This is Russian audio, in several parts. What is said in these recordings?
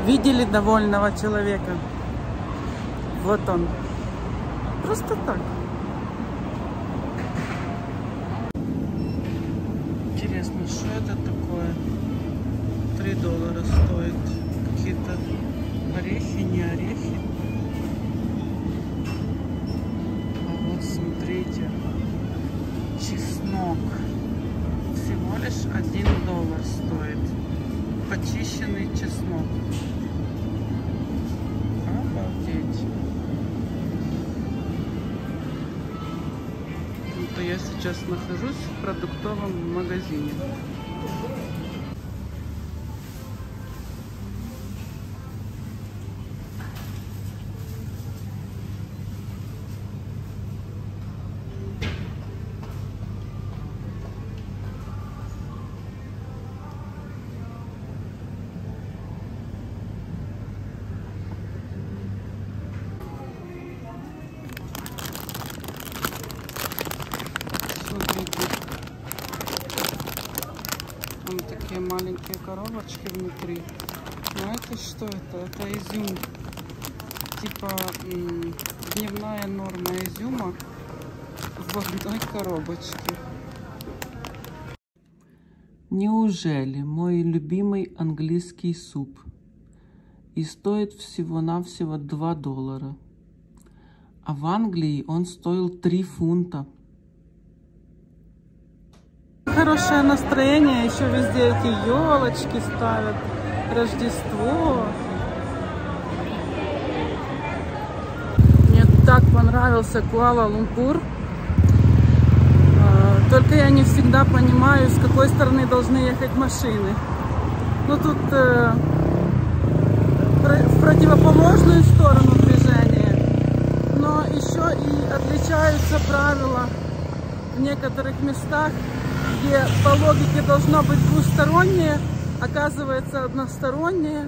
Видели довольного человека? Вот он. Просто так. Интересно, что это такое? $3 стоит. Какие-то орехи, не орехи. А вот смотрите. Чеснок. Всего лишь $1 стоит. Почищенный чеснок. Обалдеть. Вот я сейчас нахожусь в продуктовом магазине. Смотрите, там такие маленькие коробочки внутри. Но это что это? Это изюм. Типа дневная норма изюма в одной коробочке. Неужели мой любимый английский суп и стоит всего-навсего $2, а в Англии он стоил 3 фунта? Хорошее настроение, еще везде эти елочки ставят, Рождество. Мне так понравился Куала-Лумпур. Только я не всегда понимаю, с какой стороны должны ехать машины. Ну тут в противоположную сторону движения. Но еще и отличаются правила в некоторых местах, где по логике должно быть двустороннее, оказывается одностороннее.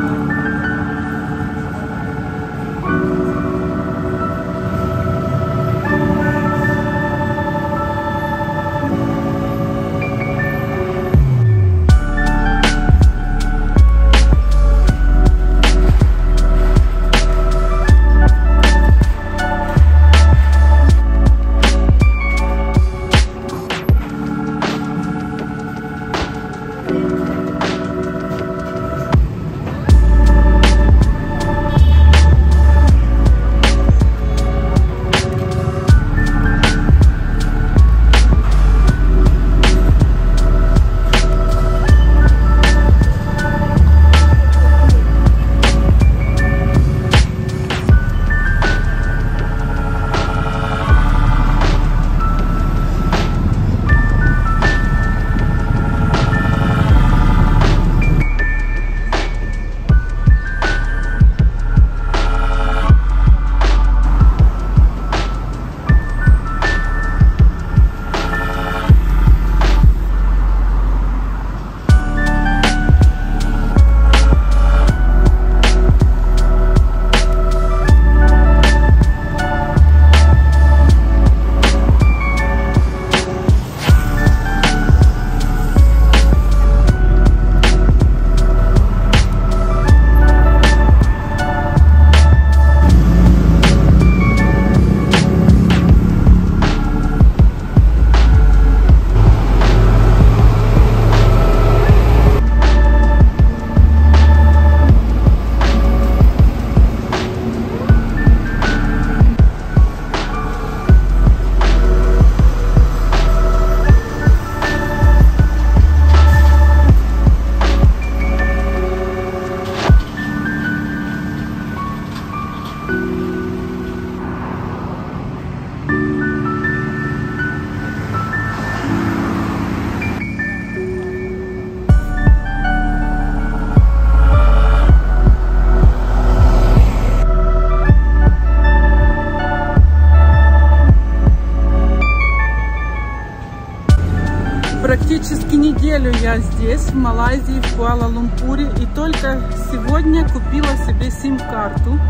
Практически неделю я здесь, в Малайзии, в Куала-Лумпуре, и только сегодня купила себе сим-карту.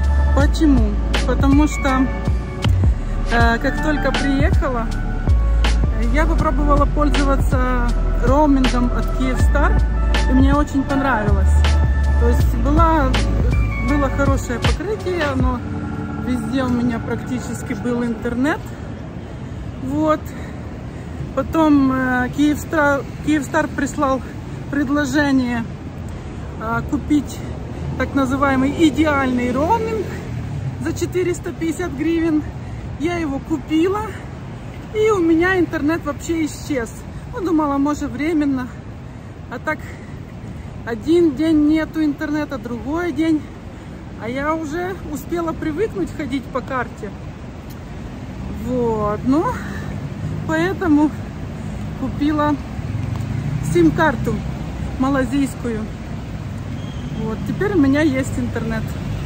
Почему? Потому что как только приехала, я попробовала пользоваться роумингом от Kyivstar, и мне очень понравилось. То есть была было хорошее покрытие, но везде у меня практически был интернет. Вот. Потом Kyivstar прислал предложение купить так называемый идеальный роуминг за 450 гривен. Я его купила, и у меня интернет вообще исчез. Ну, думала, может, временно. А так, один день нету интернета, другой день. А я уже успела привыкнуть ходить по карте. Вот, ну, поэтому купила сим-карту малазийскую. Вот, теперь у меня есть интернет.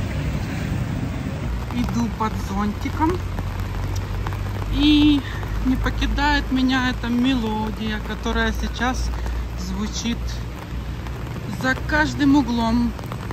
Иду под зонтиком. И не покидает меня эта мелодия, которая сейчас звучит за каждым углом.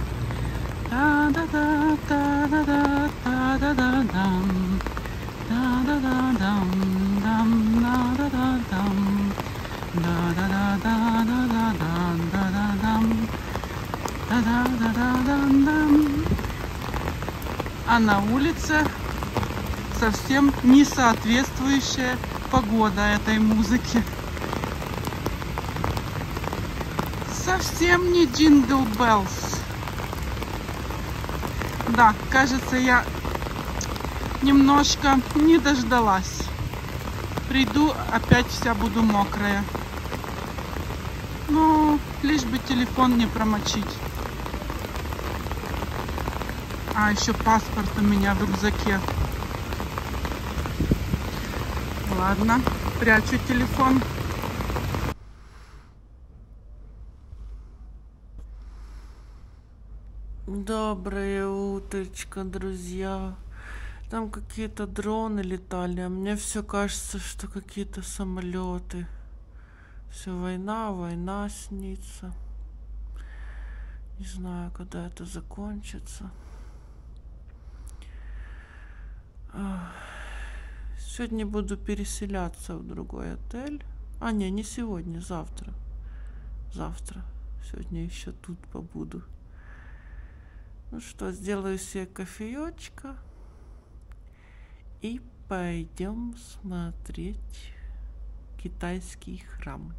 А на улице совсем не соответствующая погода этой музыки. Совсем не Jingle Bells. Да, кажется, я немножко не дождалась. Приду, опять вся буду мокрая. Но лишь бы телефон не промочить. А еще паспорт у меня в рюкзаке. Ладно, прячу телефон. Доброе утречко, друзья. Там какие-то дроны летали, а мне все кажется, что какие-то самолеты. Все война, война снится. Не знаю, когда это закончится. Сегодня буду переселяться в другой отель. А, не сегодня, завтра. Завтра. Сегодня еще тут побуду. Ну что, сделаю себе кофеечка. И пойдем смотреть китайский храм.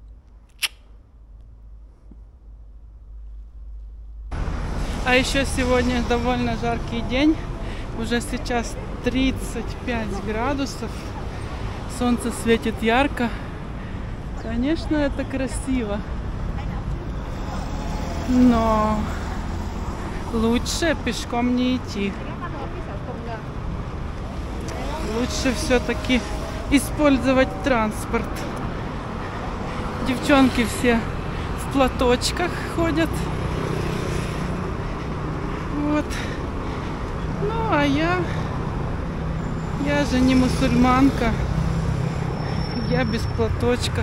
А еще сегодня довольно жаркий день. Уже сейчас 35 градусов. Солнце светит ярко. Конечно, это красиво. Но лучше пешком не идти. Лучше все-таки использовать транспорт. Девчонки все в платочках ходят. Вот. Ну, а я же не мусульманка. Я без платочка.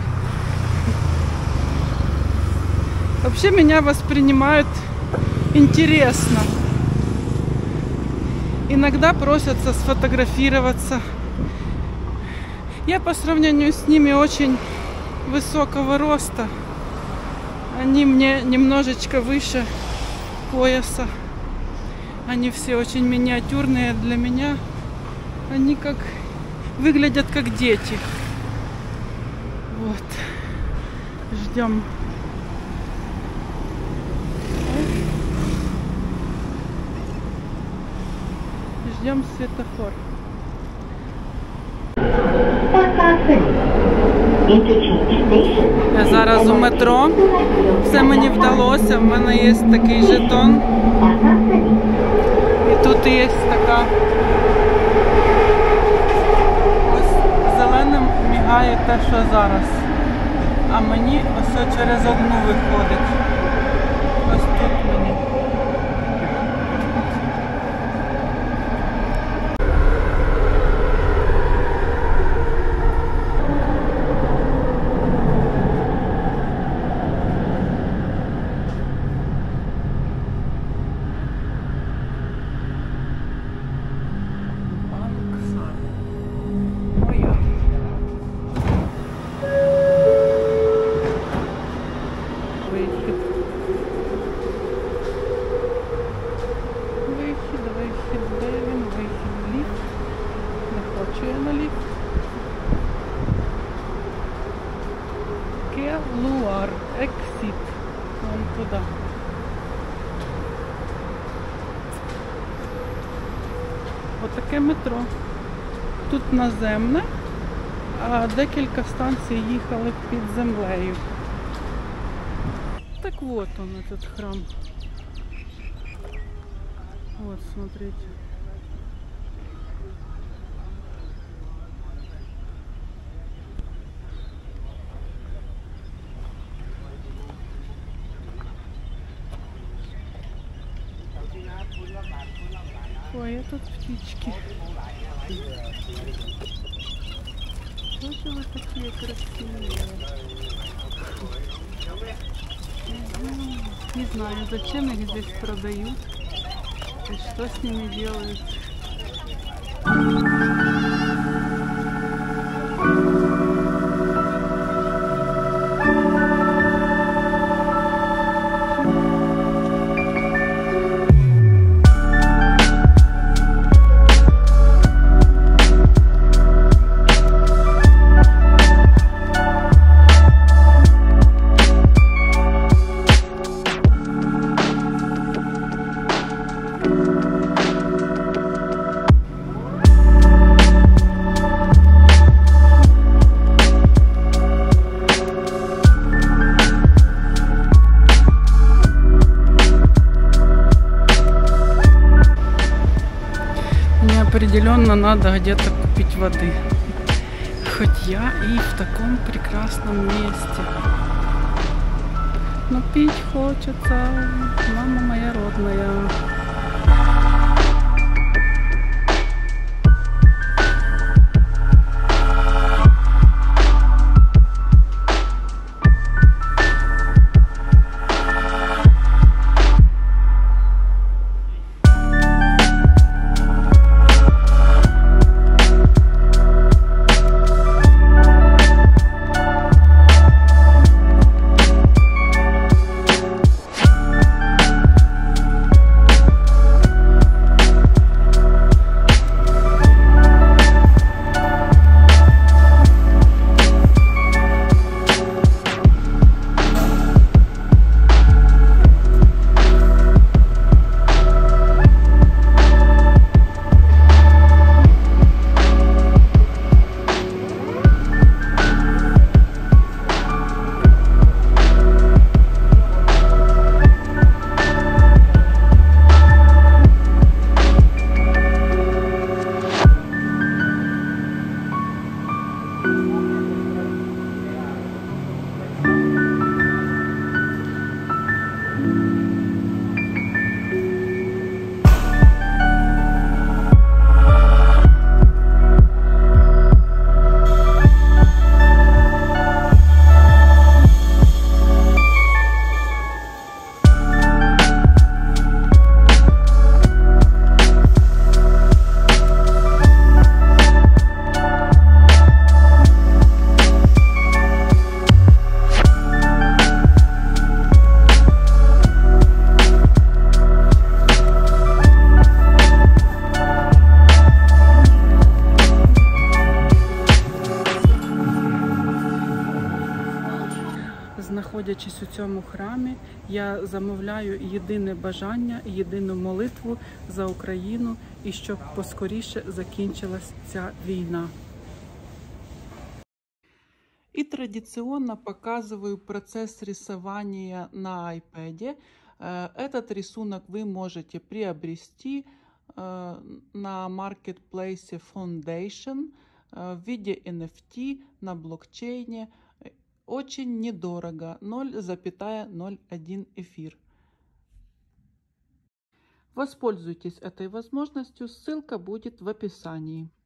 Вообще меня воспринимают интересно. Иногда просятся сфотографироваться. Я по сравнению с ними очень высокого роста. Они мне немножечко выше пояса. Они все очень миниатюрные для меня. Они выглядят как дети. Вот. Ждем. Ждем светофор. Я зараз у метро. Все мені вдалося. В мене є такий жетон. І тут є така. Ось зеленим мігає те, що зараз. А мені ось через одну виходить. Ось тут мені. Вихід. Отаке метро. Тут наземне, а декілька станцій їхали під землею. Так вот он, этот храм. Вот, смотрите. Ой, а тут птички. Тоже вы такие красивые. Не знаю, зачем их здесь продают и что с ними делают. Определенно надо где-то купить воды. Хоть я и в таком прекрасном месте. Но пить хочется, мама моя родная. Знаходячись у цьому храмі, я замовляю єдине бажання, єдину молитву за Україну і щоб поскоріше закінчилась ця війна. И традиционно показываю процесс рисования на iPad. Этот рисунок вы можете приобрести на маркетплейсе Foundation в виде NFT на блокчейне. Очень недорого, 0,01 эфир. Воспользуйтесь этой возможностью, ссылка будет в описании.